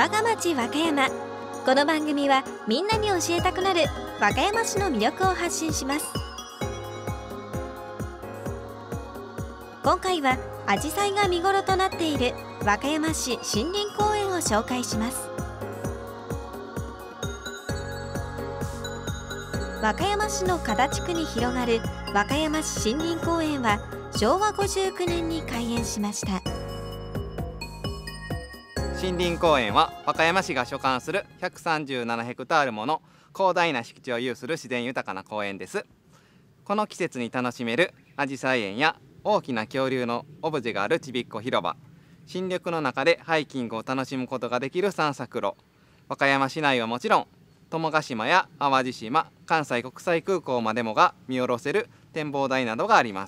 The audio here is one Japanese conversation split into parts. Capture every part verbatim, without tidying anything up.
我が町和歌山。この番組はみんなに教えたくなる和歌山市の魅力を発信します。今回はアジサイが見頃となっている和歌山市森林公園を紹介します。和歌山市の加田地区に広がる和歌山市森林公園はしょうわごじゅうきゅうねんに開園しました。 森林公園は和歌山市が所管するひゃくさんじゅうななヘクタールもの広大な敷地を有する自然豊かな公園です。この季節に楽しめるアジサイ園や大きな恐竜のオブジェがあるちびっこ広場、新緑の中でハイキングを楽しむことができる散策路、和歌山市内はもちろん友ヶ島や淡路島、関西国際空港までもが見下ろせる展望台などがあります。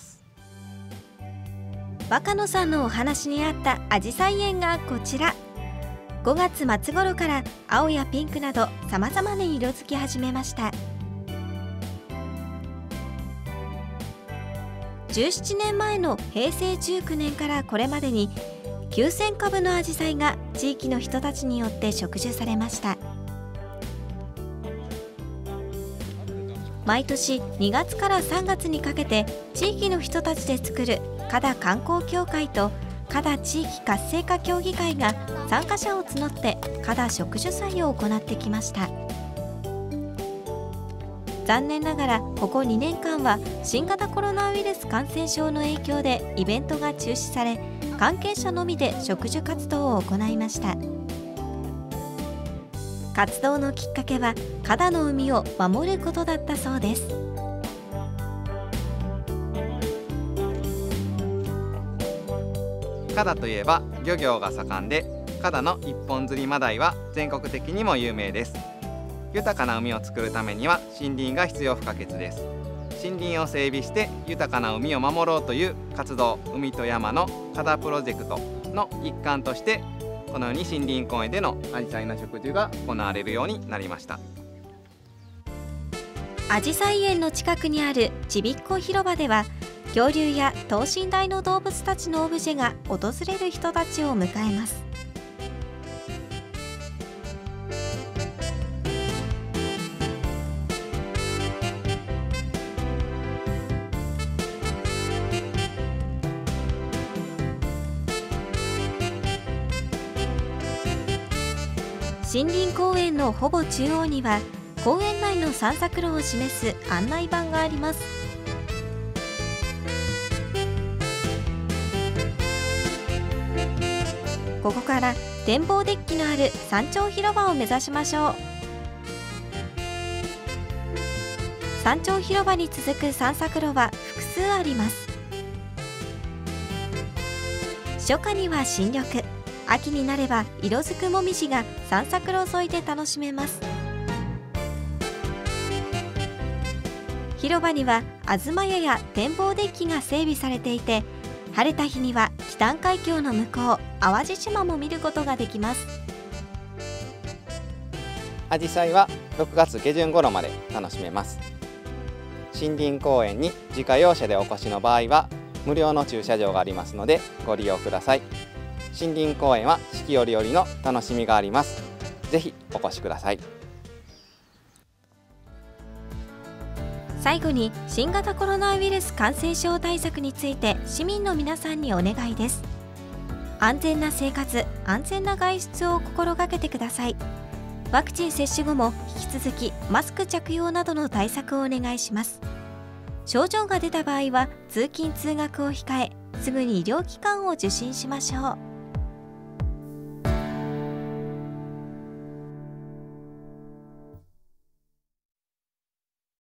若野さんのお話にあったアジサイ園がこちら。ごがつまつ頃から青やピンクなどさまざまに色づき始めました。じゅうななねんまえのへいせいじゅうきゅうねんからこれまでにきゅうせんかぶのアジサイが地域の人たちによって植樹されました。毎年にがつからさんがつにかけて地域の人たちで作る加田観光協会と加田地域活性化協議会が参加者を募って加田植樹祭を行ってきました。残念ながらここにねんかんは新型コロナウイルス感染症の影響でイベントが中止され、関係者のみで植樹活動を行いました。活動のきっかけは加田の海を守ることだったそうです。 加田といえば漁業が盛んで、加田の一本釣りマダイは全国的にも有名です。豊かな海を作るためには森林が必要不可欠です。森林を整備して豊かな海を守ろうという活動、海と山の加田プロジェクトの一環として、このように森林公園でのアジサイの植樹が行われるようになりました。 アジサイ園の近くにあるちびっこ広場では、恐竜や等身大の動物たちのオブジェが訪れる人たちを迎えます。森林公園のほぼ中央には公園内の散策路を示す案内板があります。ここから展望デッキのある山頂広場を目指しましょう。山頂広場に続く散策路は複数あります。初夏には新緑、秋になれば色づくもみじが散策路沿いで楽しめます。広場には東屋や展望デッキが整備されていて、晴れた日には北谷海峡の向こう淡路島も見ることができます。 アジサイはろくがつげじゅん頃まで楽しめます。森林公園に自家用車でお越しの場合は無料の駐車場がありますのでご利用ください。森林公園は四季折々の楽しみがあります。ぜひお越しください。 最後に新型コロナウイルス感染症対策について市民の皆さんにお願いです。安全な生活、安全な外出を心がけてください。ワクチン接種後も引き続きマスク着用などの対策をお願いします。症状が出た場合は通勤通学を控え、すぐに医療機関を受診しましょう。